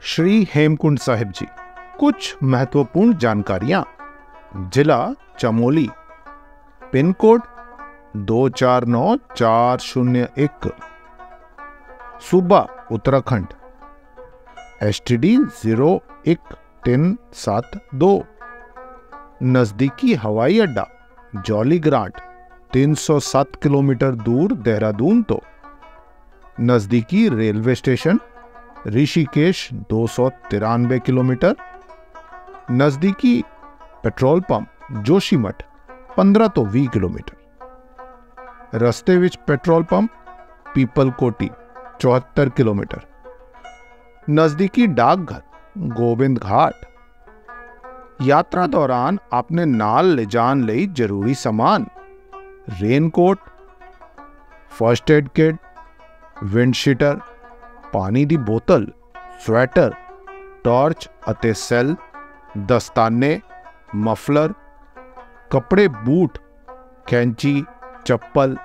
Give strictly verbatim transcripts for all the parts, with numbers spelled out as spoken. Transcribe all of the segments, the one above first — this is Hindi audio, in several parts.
श्री हेमकुंड साहिब जी। कुछ महत्वपूर्ण जानकारियां। जिला चमोली, पिन कोड दो चार नौ चार शून्य एक, सूबा Uttarakhand, S T D zero एक तीन सात दो। नजदीकी हवाई अड्डा जॉली ग्रांट तीन सौ सात किलोमीटर दूर देहरादून तो। नजदीकी रेलवे स्टेशन ऋषिकेश दो सौ तिरानवे किलोमीटर। नजदीकी पेट्रोल पंप जोशीमठ पंद्रह तो बीस किलोमीटर। रस्ते विच पेट्रोल पंप पीपल कोटी चौहत्तर किलोमीटर। नजदीकी डाकघर गोविंद घाट। यात्रा दौरान आपने नाल ले जान लई जरूरी सामान raincoat, first aid kit, windcheater, पानी दी बोतल, स्वेटर, टॉर्च अते सेल, दस्ताने, मफलर, कपड़े, बूट, कैंची, चप्पल।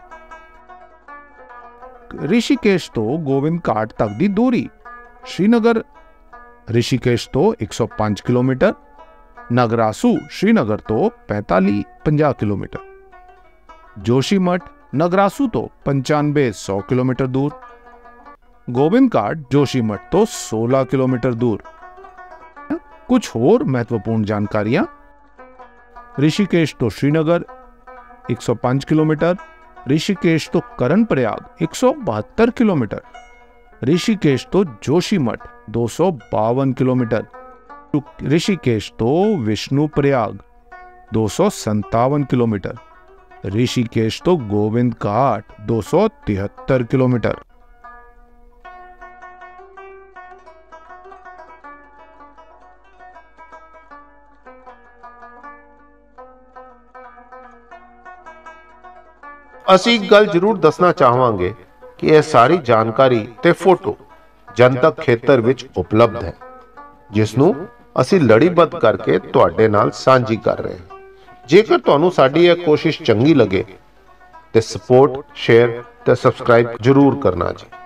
ऋषिकेश तो गोविंद घाट तक दी दूरी श्रीनगर ऋषिकेश तो एक सौ पाँच किलोमीटर, नगरासू श्रीनगर तो पैंतालीस पचास किलोमीटर, जोशीमठ नगरासू तो पंचानवे सौ किलोमीटर दूर, गोविंद घाट जोशीमठ तो सोलह किलोमीटर दूर। कुछ और महत्वपूर्ण जानकारियां। ऋषिकेश तो श्रीनगर एक सौ पाँच किलोमीटर, ऋषिकेश तो करण प्रयाग एक सौ बहत्तर किलोमीटर, ऋषिकेश तो जोशीमठ दो सौ बावन किलोमीटर, ऋषिकेश तो विष्णु प्रयाग दो सौ संतावन किलोमीटर, ऋषिकेश तो गोविंद घाट दो सौ तिहत्तर किलोमीटर। ਅਸੀਂ ਇੱਕ ਗੱਲ ਜ਼ਰੂਰ ਦੱਸਣਾ ਚਾਹਾਂਗੇ ਕਿ ਇਹ ਸਾਰੀ ਜਾਣਕਾਰੀ ਤੇ ਫੋਟੋ ਜਨਤਕ ਖੇਤਰ ਵਿੱਚ ਉਪਲਬਧ ਹੈ, ਜਿਸ ਨੂੰ ਅਸੀਂ ਲੜੀਬੱਧ ਕਰਕੇ ਤੁਹਾਡੇ ਨਾਲ ਸਾਂਝੀ ਕਰ ਰਹੇ ਹਾਂ। ਜੇਕਰ ਤੁਹਾਨੂੰ ਸਾਡੀ ਇਹ ਕੋਸ਼ਿਸ਼ ਚੰਗੀ ਲੱਗੇ ਤੇ ਸਪੋਰਟ, ਸ਼ੇਅਰ ਤੇ ਸਬਸਕ੍ਰਾਈਬ ਜ਼ਰੂਰ ਕਰਨਾ ਜੀ।